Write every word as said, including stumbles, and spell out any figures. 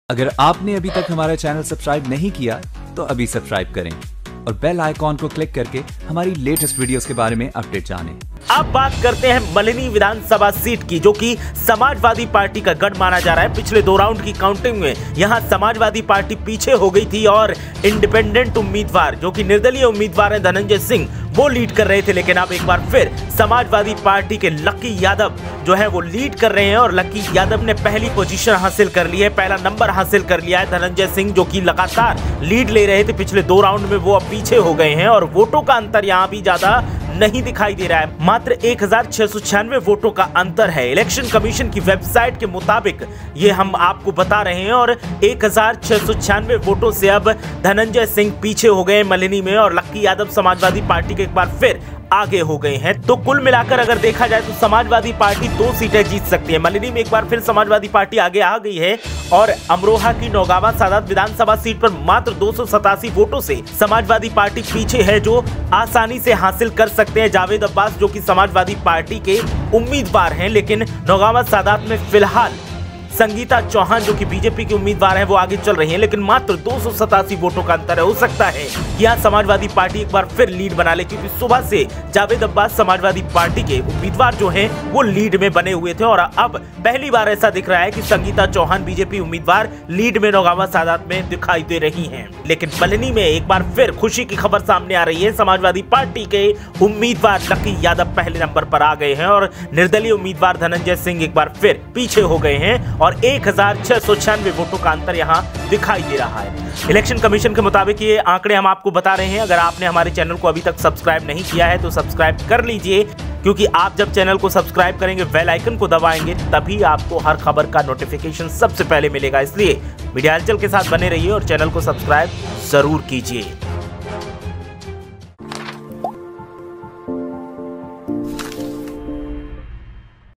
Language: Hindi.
अगर आपने अभी तक हमारा चैनल सब्सक्राइब नहीं किया तो अभी सब्सक्राइब करें और बेल आइकॉन को क्लिक करके हमारी लेटेस्ट वीडियोस के बारे में अपडेट जानें। अब बात करते हैं मलिनी विधानसभा सीट की, जो कि समाजवादी पार्टी का गढ़ माना जा रहा है। पिछले दो राउंड की काउंटिंग में यहां समाजवादी पार्टी पीछे हो गई थी और इंडिपेंडेंट उम्मीदवार, जो कि निर्दलीय उम्मीदवार हैं धनंजय सिंह, वो लीड कर रहे थे। लेकिन अब एक बार फिर समाजवादी पार्टी के लकी यादव जो है वो लीड कर रहे हैं और लकी यादव ने पहली पोजीशन हासिल कर ली है, पहला नंबर हासिल कर लिया है। धनंजय सिंह जो कि लगातार लीड ले रहे थे पिछले दो राउंड में, वो अब पीछे हो गए हैं और वोटों का अंतर यहाँ भी ज्यादा नहीं दिखाई दे रहा है। मात्र एक हजार छह सौ छियानवे वोटों का अंतर है। इलेक्शन कमीशन की वेबसाइट के मुताबिक ये हम आपको बता रहे हैं और एक हजार छह सौ छियानवे वोटों से अब धनंजय सिंह पीछे हो गए मलिनी में और लकी यादव समाजवादी पार्टी के एक बार फिर आगे हो गए हैं। तो कुल मिलाकर अगर देखा जाए तो समाजवादी पार्टी दो सीटें जीत सकती है। मलिनी में एक बार फिर समाजवादी पार्टी आगे आ गई है और अमरोहा की नौगावा सादात विधानसभा सीट पर मात्र दो सौ सतासी वोटों से समाजवादी पार्टी पीछे है, जो आसानी से हासिल कर सकते हैं जावेद अब्बास, जो कि समाजवादी पार्टी के उम्मीदवार हैं। लेकिन नौगावा सादात में फिलहाल संगीता चौहान जो कि बीजेपी की उम्मीदवार है वो आगे चल रही हैं, लेकिन मात्र दो सौ सतासी वोटों का अंतर है। हो सकता है कि यहाँ समाजवादी पार्टी एक बार फिर लीड बना ले, क्योंकि सुबह से जावेद अब्बास समाजवादी पार्टी के उम्मीदवार जो हैं वो लीड में बने हुए थे और अब पहली बार ऐसा दिख रहा है कि संगीता चौहान बीजेपी उम्मीदवार लीड में नौगावा सादात में दिखाई दे रही है। लेकिन मलिनी में एक बार फिर खुशी की खबर सामने आ रही है। समाजवादी पार्टी के उम्मीदवार लकी यादव पहले नंबर पर आ गए हैं और निर्दलीय उम्मीदवार धनंजय सिंह एक बार फिर पीछे हो गए हैं और एक हजार छह सौ छियानवे वोटों का अंतर यहां दिखाई दे रहा है। इलेक्शन कमीशन के मुताबिक ये आंकड़े हम आपको बता रहे हैं। अगर आपने हमारे चैनल को अभी तक सब्सक्राइब नहीं किया है तो सब्सक्राइब कर लीजिए, क्योंकि आप जब चैनल को सब्सक्राइब करेंगे, बेल आइकन को दबाएंगे, तभी आपको हर खबर का नोटिफिकेशन सबसे पहले मिलेगा। इसलिए मीडिया हलचल के साथ बने रहिए और चैनल को सब्सक्राइब जरूर कीजिए।